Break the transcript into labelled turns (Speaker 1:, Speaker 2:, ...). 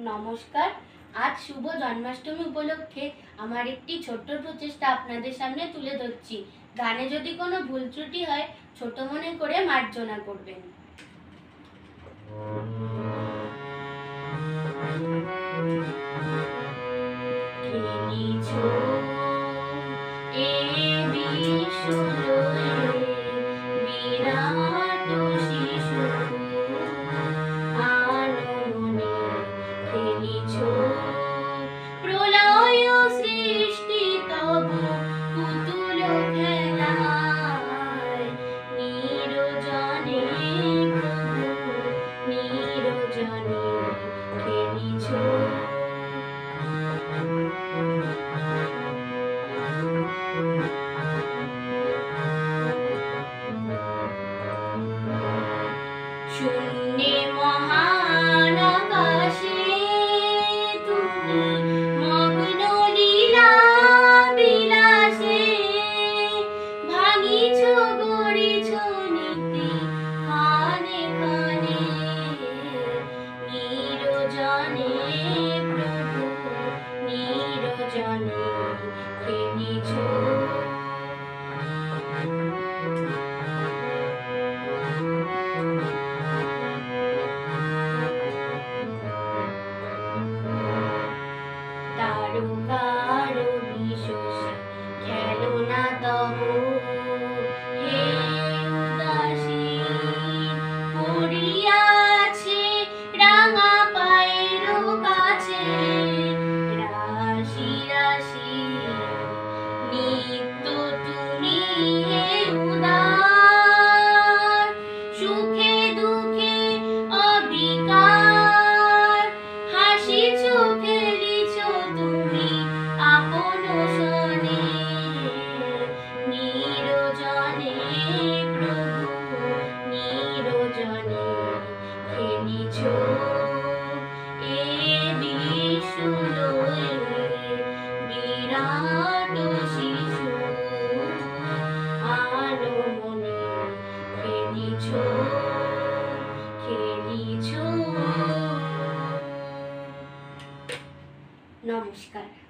Speaker 1: নমস্কার। আজ শুভ জন্মাষ্টমী উপলক্ষে আমার একটি ছোট্ট প্রচেষ্টা আপনাদের সামনে তুলে ধরছি। গানে যদি কোনো ভুল ত্রুটি হয় ছোট মনে করে মার্জনা করবেন। প্রলয় সৃষ্টি তব পুতুল খেলায় নিরজনে নিরজনে খেলিছ। শূন্যে মহান আকাশে তুমি মগ্ন লীলা বিলাসে ভাঙিছ গড়িছ নীতি খানে খানে নিরজনে প্রভু নিরজনে খেলিছ। তারকার বিশ্বসে খেলো না তব হে উদাসী পড়িয়াছে রাঙা পায়ের কাছে রাশি রাশি নিত্য তুমি হে উদার সুখে দুঃখে অবিকার হাসিছ খেলিছ তুমি আপন সনে নিরজনে প্রভু নিরজনে খেলিছ। এ বিশুলয়ে বিরাট শিশু আলো মনে খেলিছ খেলিছ। নমস্কার।